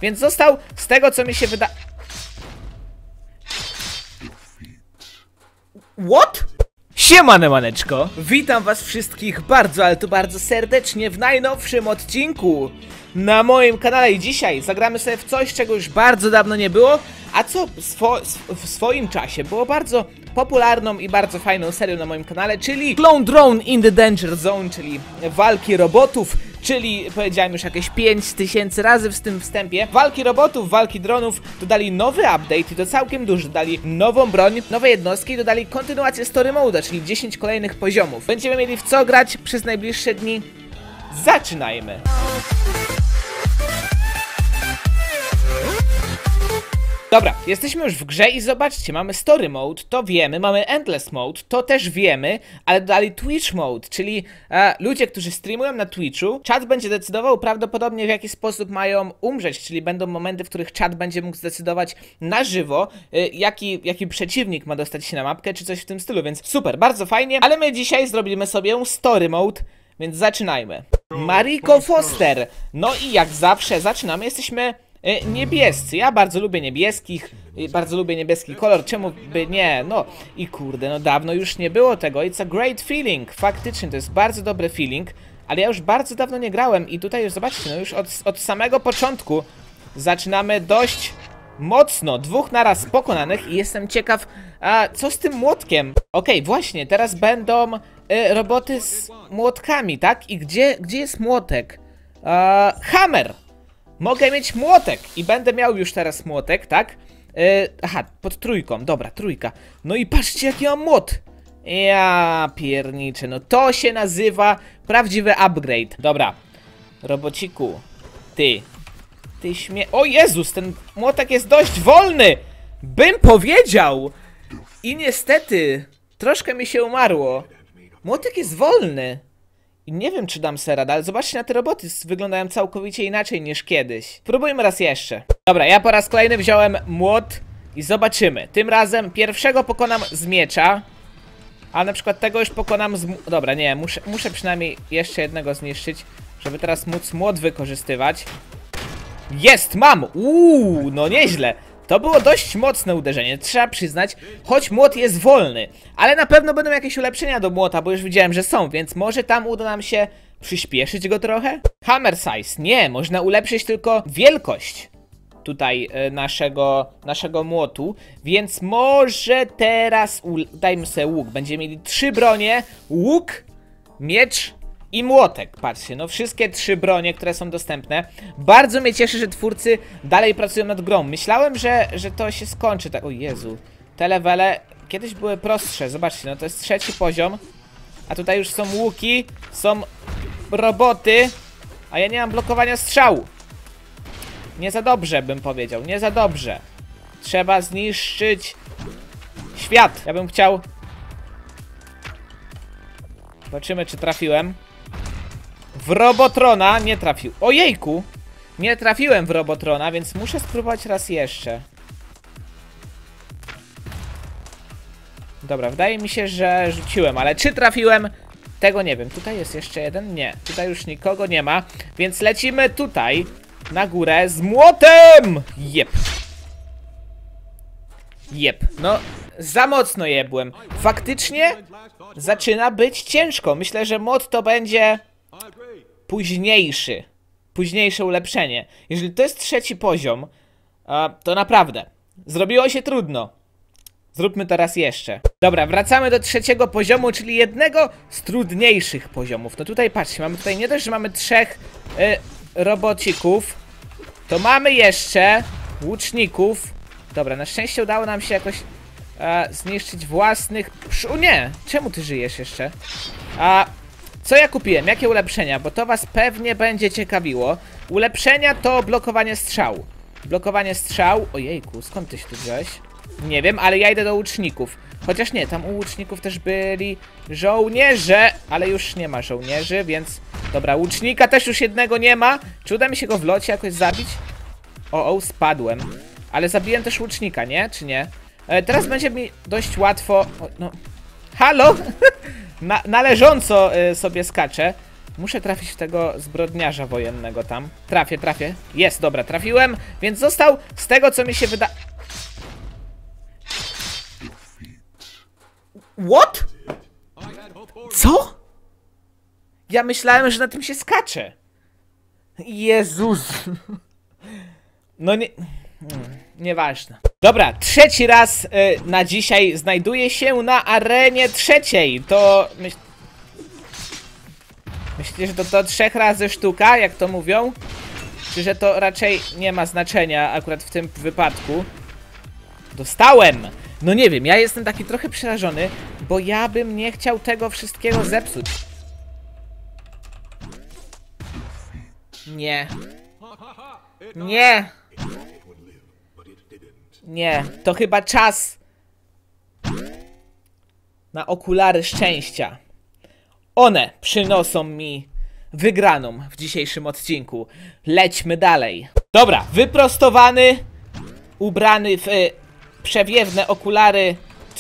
Więc został, z tego co mi się wyda... What? Siemane maneczko! Witam was wszystkich bardzo, ale to bardzo serdecznie w najnowszym odcinku na moim kanale. I dzisiaj zagramy sobie w coś, czego już bardzo dawno nie było, a co w swoim czasie było bardzo popularną i bardzo fajną serią na moim kanale, czyli Clone Drone in the Danger Zone, czyli walki robotów, czyli powiedziałem już jakieś 5000 razy w tym wstępie. Walki robotów, walki dronów, dodali nowy update i to całkiem duży, dodali nową broń, nowe jednostki i dodali kontynuację story mode'a, czyli 10 kolejnych poziomów. Będziemy mieli w co grać przez najbliższe dni. Zaczynajmy! Dobra, jesteśmy już w grze i zobaczcie, mamy Story Mode, to wiemy, mamy Endless Mode, to też wiemy, ale dodali Twitch Mode, czyli ludzie, którzy streamują na Twitchu, czat będzie decydował prawdopodobnie w jaki sposób mają umrzeć, czyli będą momenty, w których czat będzie mógł zdecydować na żywo, jaki przeciwnik ma dostać się na mapkę, czy coś w tym stylu, więc super, bardzo fajnie, ale my dzisiaj zrobimy sobie Story Mode, więc zaczynajmy. Mariko Foster, no i jak zawsze zaczynamy, jesteśmy... niebiescy, ja bardzo lubię niebieskich, bardzo lubię niebieski kolor, czemu by nie, no i kurde, no dawno już nie było tego, it's a great feeling, faktycznie to jest bardzo dobry feeling, ale ja już bardzo dawno nie grałem i tutaj już zobaczcie, no już od samego początku zaczynamy dość mocno, dwóch naraz pokonanych i jestem ciekaw, co z tym młotkiem? Okej, właśnie, teraz będą roboty z młotkami, tak? I gdzie jest młotek? Hammer! Mogę mieć młotek i będę miał już teraz młotek, tak? Aha, pod trójką, dobra, trójka. No i patrzcie jaki mam młot. Ja pierniczę, no to się nazywa prawdziwy upgrade. Dobra, robociku, ty o Jezus, ten młotek jest dość wolny, bym powiedział. I niestety, troszkę mi się umarło. Młotek jest wolny. I nie wiem, czy dam sobie radę, ale zobaczcie na te roboty, wyglądają całkowicie inaczej niż kiedyś. Spróbujmy raz jeszcze. Dobra, ja po raz kolejny wziąłem młot i zobaczymy. Tym razem pierwszego pokonam z miecza, a na przykład tego już pokonam z... Dobra, nie, muszę przynajmniej jeszcze jednego zniszczyć, żeby teraz móc młot wykorzystywać. Jest, mam! No nieźle. To było dość mocne uderzenie, trzeba przyznać, choć młot jest wolny. Ale na pewno będą jakieś ulepszenia do młota, bo już widziałem, że są, więc może tam uda nam się przyspieszyć go trochę? Hammer size, nie, można ulepszyć tylko wielkość tutaj naszego młotu, więc może teraz dajmy sobie łuk. Będziemy mieli 3 bronie, łuk, miecz i młotek, patrzcie, no wszystkie 3 bronie, które są dostępne. Bardzo mnie cieszy, że twórcy dalej pracują nad grą. Myślałem, że to się skończy tak, o Jezu. Te levele kiedyś były prostsze, zobaczcie, no to jest 3. poziom. A tutaj już są łuki, są roboty, a ja nie mam blokowania strzału. Nie za dobrze bym powiedział, nie za dobrze. Trzeba zniszczyć świat. Ja bym chciał... Zobaczymy, czy trafiłem. W Robotrona nie trafił. Ojejku! Nie trafiłem w Robotrona, więc muszę spróbować raz jeszcze. Dobra, wydaje mi się, że rzuciłem, ale czy trafiłem? Tego nie wiem. Tutaj jest jeszcze jeden? Nie. Tutaj już nikogo nie ma, więc lecimy tutaj na górę z młotem! Jep. Jep. No, za mocno jebłem. Faktycznie zaczyna być ciężko. Myślę, że mod to będzie późniejsze ulepszenie. Jeżeli to jest 3. poziom, to naprawdę zrobiło się trudno. Zróbmy to raz jeszcze. Dobra, wracamy do 3. poziomu, czyli jednego z trudniejszych poziomów. No tutaj patrzcie, mamy tutaj nie dość, że mamy 3 robocików, to mamy jeszcze łuczników. Dobra, na szczęście udało nam się jakoś zniszczyć własnych... Nie! Czemu ty żyjesz jeszcze? Co ja kupiłem? Jakie ulepszenia? Bo to was pewnie będzie ciekawiło. Ulepszenia to blokowanie strzału. Blokowanie strzału... Ojejku, skąd ty się tu wziąłeś? Nie wiem, ale ja idę do łuczników. Chociaż nie, tam u łuczników też byli żołnierze, ale już nie ma żołnierzy, więc... Dobra, łucznika też już jednego nie ma. Czy uda mi się go w locie jakoś zabić? O, spadłem. Ale zabiłem też łucznika, nie? Czy nie? Teraz będzie mi dość łatwo... O, no... Halo? Należąco sobie skaczę. Muszę trafić w tego zbrodniarza wojennego tam. Trafię. Jest, dobra, trafiłem, więc został z tego, co mi się wyda... What? Co? Ja myślałem, że na tym się skacze. Jezus. No nie... Nieważne. Dobra, trzeci raz na dzisiaj znajduję się na arenie trzeciej. To... Myślicie, że to 3 razy sztuka, jak to mówią? Czy że to raczej nie ma znaczenia akurat w tym wypadku? Dostałem! No nie wiem, ja jestem taki trochę przerażony, bo ja bym nie chciał tego wszystkiego zepsuć. Nie. Nie. Nie, to chyba czas na okulary szczęścia. One przynoszą mi wygraną w dzisiejszym odcinku. Lećmy dalej. Dobra, wyprostowany, ubrany w przewiewne okulary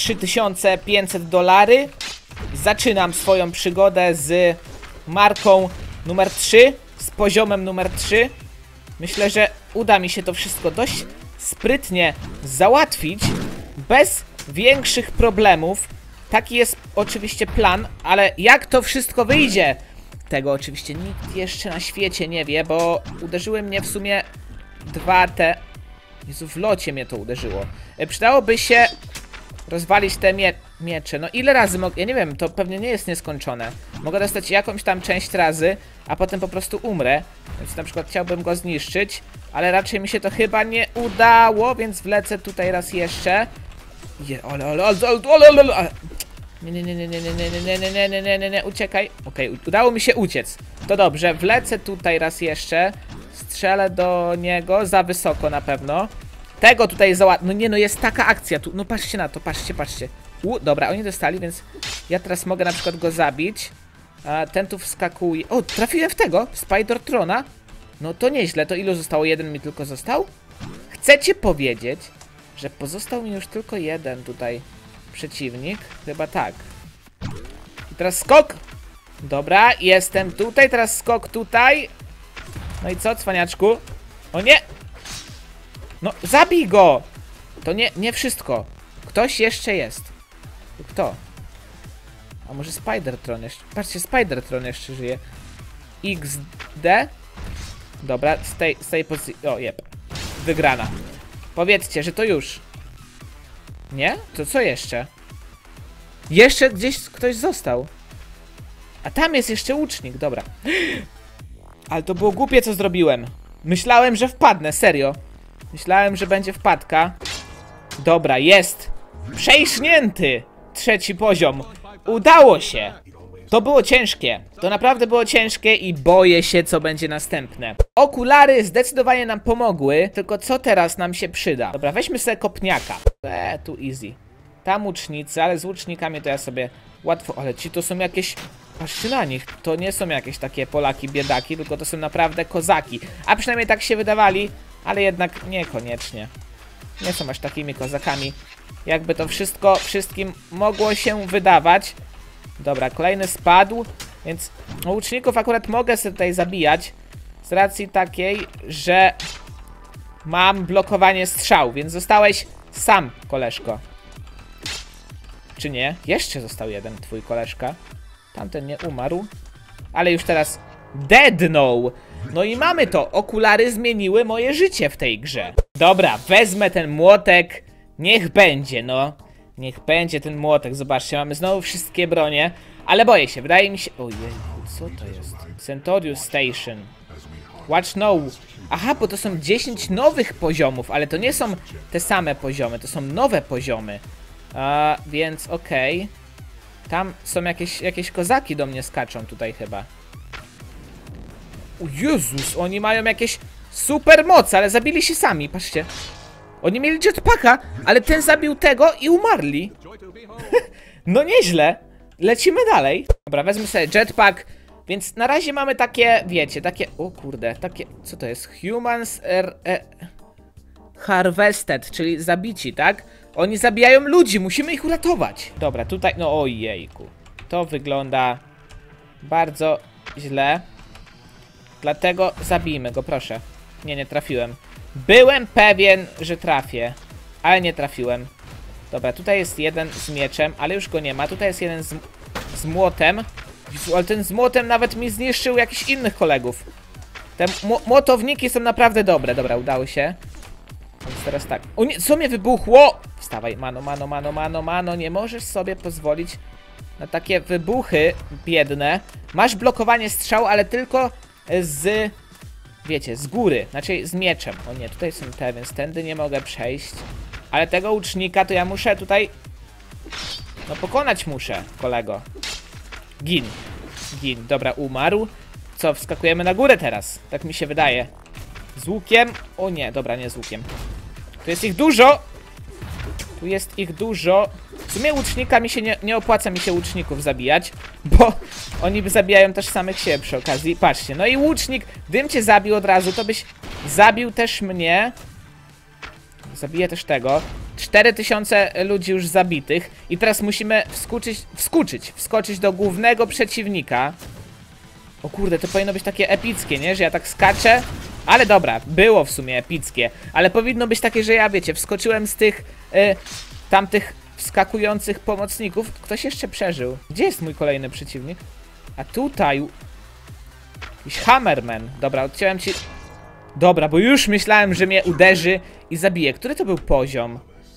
$3500. Zaczynam swoją przygodę z marką numer 3, z poziomem numer 3. Myślę, że uda mi się to wszystko dość sprytnie załatwić, bez większych problemów. Taki jest oczywiście plan, ale jak to wszystko wyjdzie? Tego oczywiście nikt jeszcze na świecie nie wie, bo uderzyły mnie w sumie Jezu, w locie mnie to uderzyło. Przydałoby się rozwalić te miecze. No ile razy mogę... Ja nie wiem, to pewnie nie jest nieskończone. Mogę dostać jakąś tam część razy, a potem po prostu umrę. Więc na przykład chciałbym go zniszczyć, ale raczej mi się to chyba nie udało, więc wlecę tutaj raz jeszcze. Nie, uciekaj. Okej, udało mi się uciec. To dobrze, wlecę tutaj raz jeszcze. Strzelę do niego, za wysoko na pewno. Tego tutaj załatwię. No nie, no jest taka akcja tu. No patrzcie na to, patrzcie. Dobra, oni dostali, więc ja teraz mogę na przykład go zabić. A ten tu wskakuje. O, trafiłem w tego, Spider-Trona. No to nieźle, to ilu zostało? Jeden mi tylko został? Chcecie powiedzieć, że pozostał mi już tylko jeden tutaj przeciwnik? Chyba tak. I teraz skok. Dobra, jestem tutaj, teraz skok tutaj. No i co, cwaniaczku? O nie! No, zabij go! To nie wszystko. Ktoś jeszcze jest. Kto? A może Spider-Tron jeszcze? Patrzcie, Spider-Tron jeszcze żyje. XD? Dobra, z tej pozycji... O, jeb. Wygrana. Powiedzcie, że to już. Nie? To co jeszcze? Jeszcze gdzieś ktoś został. A tam jest jeszcze łucznik, dobra. Ale to było głupie, co zrobiłem. Myślałem, że wpadnę, serio. Myślałem, że będzie wpadka. Dobra, jest. Przejśnięty. 3. poziom. Udało się. To było ciężkie. To naprawdę było ciężkie i boję się, co będzie następne. Okulary zdecydowanie nam pomogły. Tylko co teraz nam się przyda? Dobra, weźmy sobie kopniaka. Tu easy. Tam łucznicy, ale z łucznikami to ja sobie łatwo... Ale ci to są jakieś... Patrzcie na nich. To nie są jakieś takie Polaki biedaki, tylko to są naprawdę kozaki. A przynajmniej tak się wydawali, ale jednak niekoniecznie. Nie są aż takimi kozakami, jakby to wszystko wszystkim mogło się wydawać. Dobra, kolejny spadł, więc łuczników akurat mogę sobie tutaj zabijać. Z racji takiej, że mam blokowanie strzał, więc zostałeś sam, koleżko. Czy nie? Jeszcze został jeden twój koleżka. Tamten nie umarł, ale już teraz deadnął. No i mamy to. Okulary zmieniły moje życie w tej grze. Dobra, wezmę ten młotek. Niech będzie, no. Niech będzie ten młotek. Zobaczcie, mamy znowu wszystkie bronie. Ale boję się, wydaje mi się... Ojej, co to jest? Centurion Station. Watch no. Aha, bo to są 10 nowych poziomów, ale to nie są te same poziomy, to są nowe poziomy. Więc okej. Tam są jakieś kozaki do mnie skaczą tutaj chyba. O Jezus, oni mają jakieś super moce, ale zabili się sami, patrzcie. Oni mieli jetpacka, ale ten zabił tego i umarli. No nieźle. Lecimy dalej. Dobra, wezmę sobie jetpack. Więc na razie mamy takie, wiecie, takie... O kurde, takie... Co to jest? Humans harvested, czyli zabici, tak? Oni zabijają ludzi, musimy ich uratować. Dobra, tutaj... No ojejku. To wygląda bardzo źle. Dlatego zabijmy go, proszę. Nie trafiłem. Byłem pewien, że trafię, ale nie trafiłem. Dobra, tutaj jest jeden z mieczem, ale już go nie ma. Tutaj jest jeden z młotem. Ale ten z młotem nawet mi zniszczył jakichś innych kolegów. Te młotowniki są naprawdę dobre. Dobra, udało się. Więc teraz tak. O nie, co mnie wybuchło? Wstawaj, mano. Nie możesz sobie pozwolić na takie wybuchy biedne. Masz blokowanie strzału, ale tylko z... Wiecie, z góry. Znaczy z mieczem. O nie, tutaj są te, więc tędy nie mogę przejść. Ale tego łucznika to ja muszę tutaj... No pokonać muszę, kolego. Gin. Dobra, umarł. Co, wskakujemy na górę teraz? Tak mi się wydaje. Z łukiem. O nie, dobra, nie z łukiem. Tu jest ich dużo. W sumie łucznika mi się nie opłaca mi się łuczników zabijać, bo oni zabijają też samych siebie przy okazji. Patrzcie, no i łucznik, gdybym cię zabił od razu, to byś zabił też mnie. Zabiję też tego. 4000 ludzi już zabitych. I teraz musimy wskoczyć do głównego przeciwnika. O kurde, to powinno być takie epickie, nie? Że ja tak skaczę. Ale dobra, było w sumie epickie. Ale powinno być takie, że ja, wiecie, wskoczyłem z tych tamtych wskakujących pomocników. Ktoś jeszcze przeżył. Gdzie jest mój kolejny przeciwnik? A tutaj... Jakiś Hammerman. Dobra, odciąłem ci... Dobra, bo już myślałem, że mnie uderzy i zabije. Który to był poziom?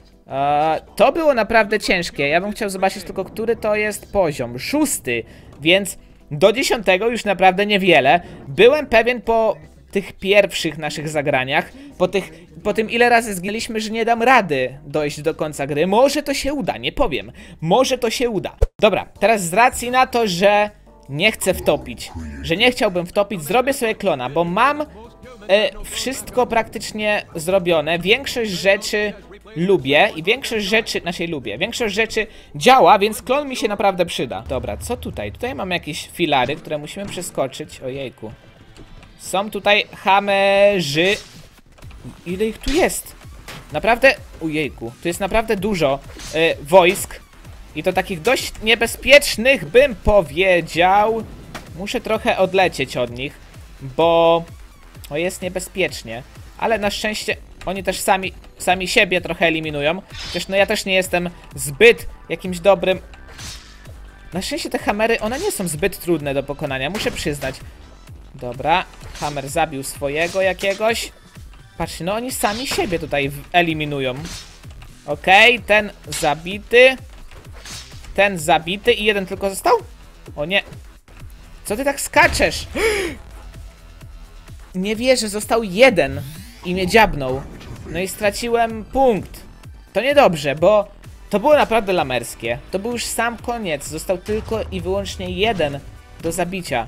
To było naprawdę ciężkie. Ja bym chciał zobaczyć tylko, który to jest poziom. 6, więc do 10 już naprawdę niewiele. Byłem pewien po tych pierwszych naszych zagraniach, po tym ile razy zginęliśmy, że nie dam rady dojść do końca gry. Może to się uda, nie powiem. Może to się uda. Dobra, teraz z racji na to, że nie chcę wtopić, że nie chciałbym wtopić, zrobię sobie klona, bo mam wszystko praktycznie zrobione. Większość rzeczy lubię i większość rzeczy działa, więc klon mi się naprawdę przyda. Dobra, co tutaj? Tutaj mamy jakieś filary, które musimy przeskoczyć. Ojejku. Są tutaj hamerzy. Ile ich tu jest? Naprawdę, ojejku, tu jest naprawdę dużo wojsk. I to takich dość niebezpiecznych, bym powiedział. Muszę trochę odlecieć od nich, bo jest niebezpiecznie. Ale na szczęście oni też sami siebie trochę eliminują. Chociaż no ja też nie jestem zbyt jakimś dobrym... Na szczęście te hamery, one nie są zbyt trudne do pokonania, muszę przyznać. Dobra, hammer zabił swojego jakiegoś. Patrzcie, no oni sami siebie tutaj eliminują. Okej, ten zabity. Ten zabity i jeden tylko został? O nie. Co ty tak skaczesz? Nie wierzę, został jeden i mnie dziabnął. No i straciłem punkt. To niedobrze, bo to było naprawdę lamerskie. To był już sam koniec. Został tylko i wyłącznie jeden do zabicia.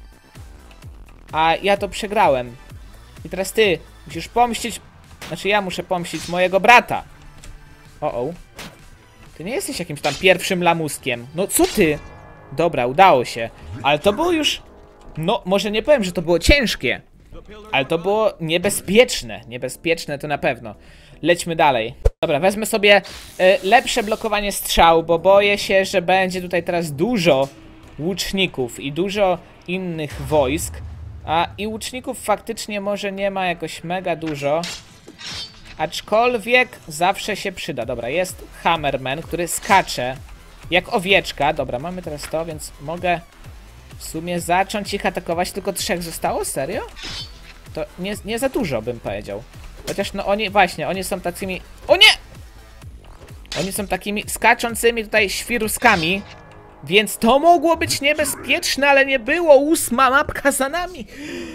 A ja to przegrałem. I teraz ty musisz pomścić... Znaczy ja muszę pomścić mojego brata. O. Ty nie jesteś jakimś tam pierwszym lamuskiem. No co ty? Dobra, udało się. Ale to było już... No, może nie powiem, że to było ciężkie. Ale to było niebezpieczne. Niebezpieczne to na pewno. Lećmy dalej. Dobra, wezmę sobie lepsze blokowanie strzał, bo boję się, że będzie tutaj teraz dużo łuczników i dużo innych wojsk. I łuczników faktycznie może nie ma jakoś mega dużo. Aczkolwiek zawsze się przyda. Dobra, jest Hammerman, który skacze jak owieczka. Dobra, mamy teraz to, więc mogę w sumie zacząć ich atakować. Tylko 3 zostało? Serio? To nie za dużo, bym powiedział. Chociaż no oni są takimi... O nie! Oni są takimi skaczącymi tutaj świruskami. Więc to mogło być niebezpieczne, ale nie było. 8. mapka za nami.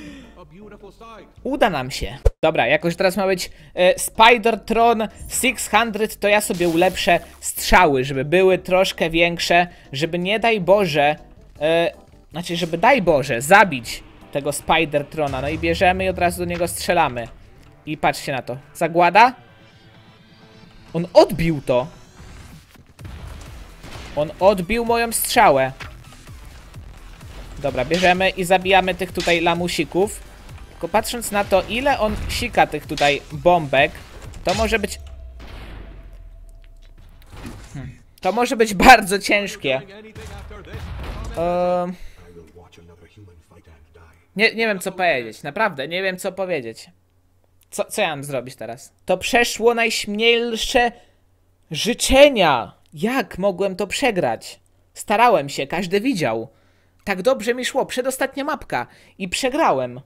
Uda nam się. Dobra, jakoś teraz ma być Spidertron 600, to ja sobie ulepszę strzały, żeby były troszkę większe, żeby nie daj Boże, żeby daj Boże zabić tego Spidertrona. No i bierzemy i od razu do niego strzelamy. I patrzcie na to. Zagłada? On odbił to. On odbił moją strzałę. Dobra, bierzemy i zabijamy tych tutaj lamusików. Tylko patrząc na to, ile on sika tych tutaj bombek, to może być... To może być bardzo ciężkie. Nie wiem co powiedzieć, naprawdę, nie wiem co powiedzieć. Co ja mam zrobić teraz? To przeszło najśmielsze życzenia. Jak mogłem to przegrać? Starałem się, każdy widział. Tak dobrze mi szło, przedostatnia mapka. I przegrałem.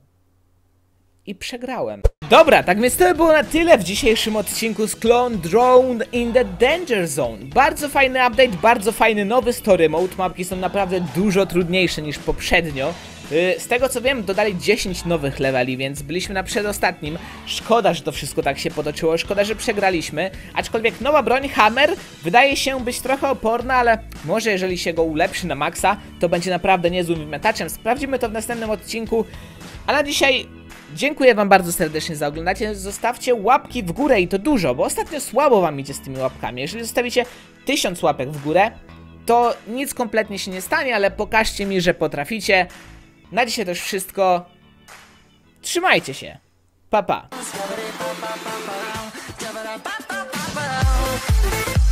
Dobra, tak więc to by było na tyle w dzisiejszym odcinku z Clone Drone in the Danger Zone. Bardzo fajny update, bardzo fajny nowy story mode. Mapki są naprawdę dużo trudniejsze niż poprzednio. Z tego co wiem, dodali 10 nowych leveli, więc byliśmy na przedostatnim. Szkoda, że to wszystko tak się potoczyło, szkoda, że przegraliśmy. Aczkolwiek nowa broń, Hammer, wydaje się być trochę oporna, ale może jeżeli się go ulepszy na maksa, to będzie naprawdę niezłym wymiataczem. Sprawdzimy to w następnym odcinku. A na dzisiaj dziękuję wam bardzo serdecznie za oglądanie. Zostawcie łapki w górę i to dużo, bo ostatnio słabo wam idzie z tymi łapkami. Jeżeli zostawicie 1000 łapek w górę, to nic kompletnie się nie stanie, ale pokażcie mi, że potraficie. Na dzisiaj to już wszystko. Trzymajcie się. Pa, pa.